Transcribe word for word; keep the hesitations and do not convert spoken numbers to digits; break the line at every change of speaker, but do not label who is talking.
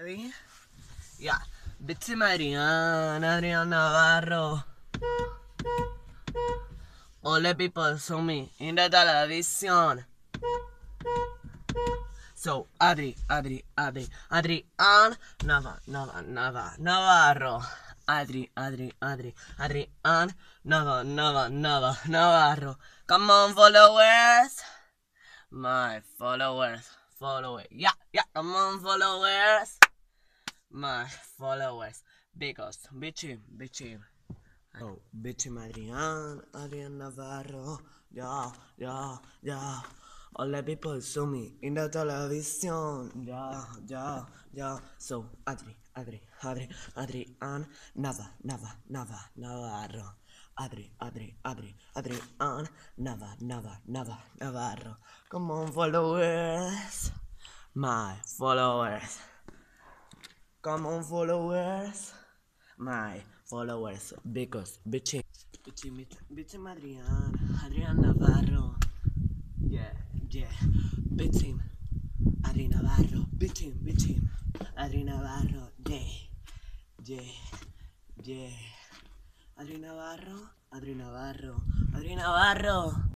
Ready? Yeah. Bichim Adrian, Adrian Navarro. All the people saw me in the television. So Adri, Adri, Adri, Adrian Nava, Nava, Nava, Navarro. Adri, Adri, Adri, Adrian Nava, Nava, Nava, Navarro. Come on, followers. My followers, followers. Yeah, yeah, come on, followers. My followers. Because Bichim, Bichim. Oh, Bichim Adrian, Adrian Navarro. Yeah, yeah, yeah. All the people saw me in the television. Yeah, yeah, yeah. So, Adri, Adri, Adri, Adrian, Nava, Nava, Nava, Navarro. Adri, Adri, Adri, Adrian, Nava, Nava, Nava, Navarro. Come on, followers. My followers. Come on, followers. My followers. Because Bichim. Bichim, Bichim Adrian, Adrian Navarro. Yeah, yeah. Bichim, Adri Navarro. Bichim, Bichim, Adri Navarro. Yeah, yeah, yeah. Adri Navarro, Adri Navarro, Adri Navarro.